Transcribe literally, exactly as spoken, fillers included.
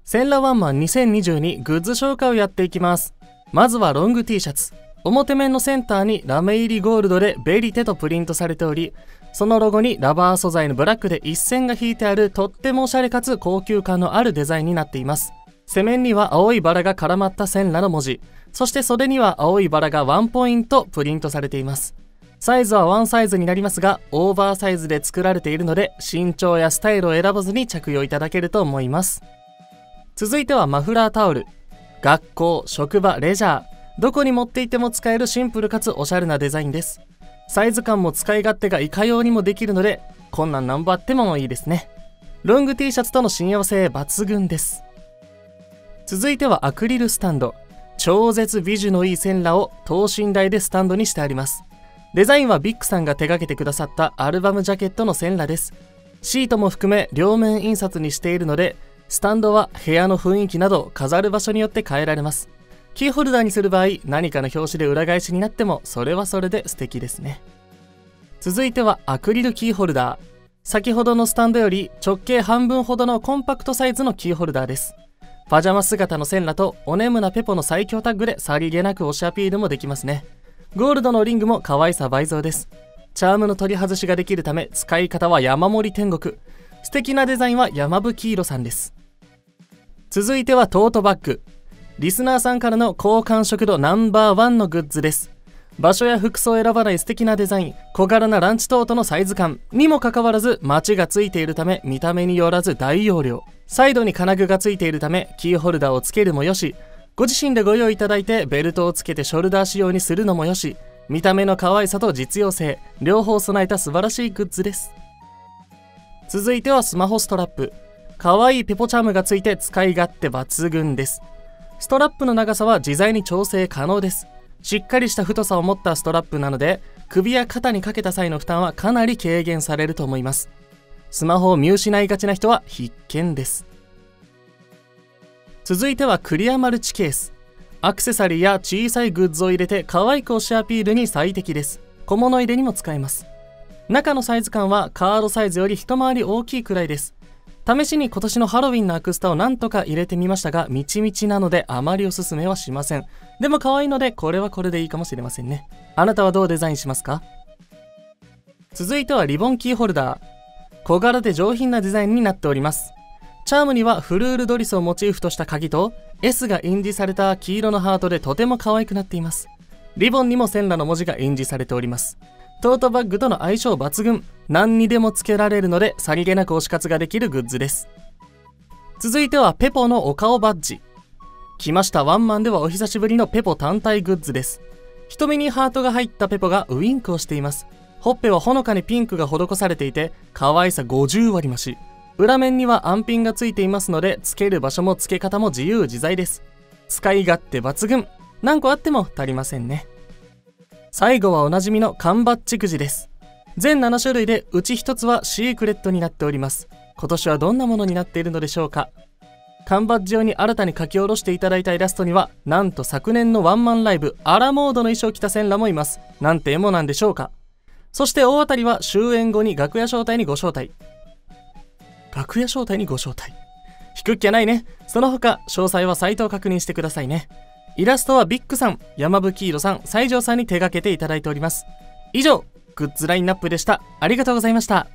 全裸ワンマンにせんにじゅうにグッズ紹介をやっていきます。まずはロング T シャツ。表面のセンターにラメ入りゴールドでベリテとプリントされており、そのロゴにラバー素材のブラックで一線が引いてあるとってもおしゃれかつ高級感のあるデザインになっています。背面には青いバラが絡まった全裸の文字、そして袖には青いバラがワンポイントプリントされています。サイズはワンサイズになりますが、オーバーサイズで作られているので、身長やスタイルを選ばずに着用いただけると思います。続いてはマフラータオル。学校、職場、レジャー、どこに持っていっても使えるシンプルかつおしゃれなデザインです。サイズ感も使い勝手がいかようにもできるので、こんなん何本あってもいいですね。ロング T シャツとの親和性抜群です。続いてはアクリルスタンド。超絶美女のいい全裸を等身大でスタンドにしてあります。デザインはビッグさんが手掛けてくださったアルバムジャケットの全裸です。シートも含め両面印刷にしているので、スタンドは部屋の雰囲気など飾る場所によって変えられます。キーホルダーにする場合、何かの表紙で裏返しになってもそれはそれで素敵ですね。続いてはアクリルキーホルダー。先ほどのスタンドより直径半分ほどのコンパクトサイズのキーホルダーです。パジャマ姿の全裸とおねむなペポの最強タッグでさりげなく推しアピールもできますね。ゴールドのリングも可愛さ倍増です。チャームの取り外しができるため使い方は山盛り天国。素敵なデザインは山吹色さんです。続いてはトートバッグ。リスナーさんからの好感触度ナンバーワンのグッズです。場所や服装を選ばない素敵なデザイン、小柄なランチトートのサイズ感にもかかわらずマチがついているため見た目によらず大容量。サイドに金具がついているためキーホルダーをつけるもよし、ご自身でご用意いただいてベルトをつけてショルダー仕様にするのもよし、見た目の可愛さと実用性両方備えた素晴らしいグッズです。続いてはスマホストラップ。可愛いペポチャームがついて使い勝手抜群です。ストラップの長さは自在に調整可能です。しっかりした太さを持ったストラップなので、首や肩にかけた際の負担はかなり軽減されると思います。スマホを見失いがちな人は必見です。続いてはクリアマルチケース。アクセサリーや小さいグッズを入れて可愛く推しアピールに最適です。小物入れにも使えます。中のサイズ感はカードサイズより一回り大きいくらいです。試しに今年のハロウィンのアクスタをなんとか入れてみましたが、みちみちなのであまりおすすめはしません。でも可愛いのでこれはこれでいいかもしれませんね。あなたはどうデザインしますか？続いてはリボンキーホルダー。小柄で上品なデザインになっております。チャームにはフルールドリスをモチーフとした鍵と エス が印字された黄色のハートでとても可愛くなっています。リボンにも全裸の文字が印字されております。トートバッグとの相性抜群。何にでもつけられるのでさりげなく推し活ができるグッズです。続いてはペポのお顔バッジ。来ました。ワンマンではお久しぶりのペポ単体グッズです。瞳にハートが入ったペポがウインクをしています。ほっぺはほのかにピンクが施されていて可愛さごじゅうわり増し。裏面には安ピンがついていますので、つける場所もつけ方も自由自在です。使い勝手抜群。何個あっても足りませんね。最後はおなじみの缶バッジくじです。全なな種類でうちひとつはシークレットになっております。今年はどんなものになっているのでしょうか。缶バッジ用に新たに書き下ろしていただいたイラストには、なんと昨年のワンマンライブアラモードの衣装を着た全裸もいます。なんてエモなんでしょうか。そして大当たりは終演後に楽屋招待にご招待。楽屋招待にご招待。引くっきゃないね。その他詳細はサイトを確認してくださいね。イラストはビッグさん、山吹色さん、西条さんに手掛けていただいております。以上、グッズラインナップでした。ありがとうございました。